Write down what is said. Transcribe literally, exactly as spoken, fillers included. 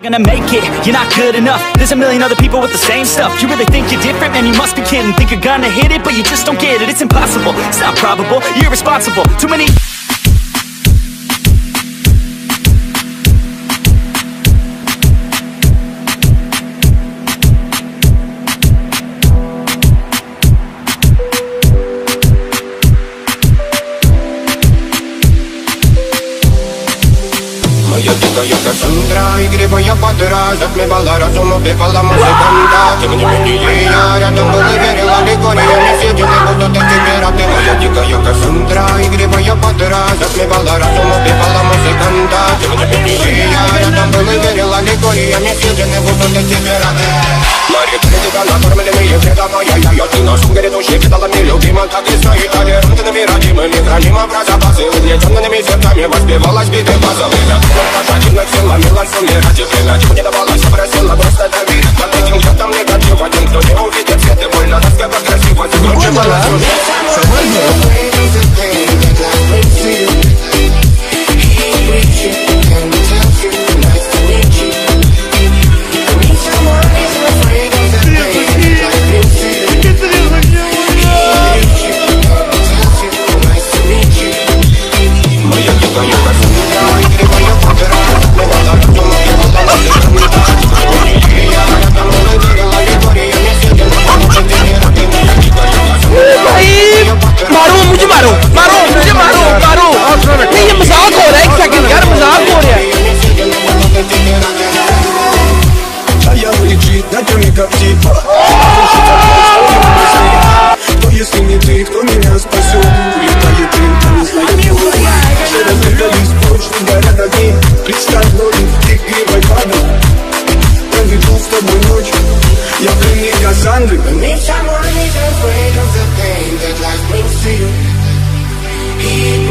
Gonna make it, you're not good enough. There's a million other people with the same stuff. You really think you're different? Man, you must be kidding. Think you're gonna hit it, but you just don't get it. It's impossible, it's not probable, you're irresponsible. Too many Моя дикая Кассандра, игривая подра, затмевала разум, убивала музыканта. Тем не менее я рядом был и верила легориями, съедены будут эти пираты. Моя дикая Кассандра, игривая подра, затмевала разум, убивала музыканта. Тем не менее я рядом был и верила легориями, съедены будут эти пираты. Мария, тебя накормленные предавая я, я ты нашим грядущим кидалами любима, как и свои толерантными родимыми, хранима про запасы, угнетенными сердцами воспевалась биты базовыми. Пожадинных силами лансумировать их иначе не давалось, просила просто доверить. Над этим чертом негатив, один, кто не увидит свет и больно, тоска как красиво, закручивала кто если не ты, кто меня спасет? Улетает рынка, не знает кто. Все разыгрались прочно, горят огни. Представь ночь, ты игривой падал. Проведу с тобой ночь, я пленник Кассандры. If someone is afraid of the pain that life brings to you, he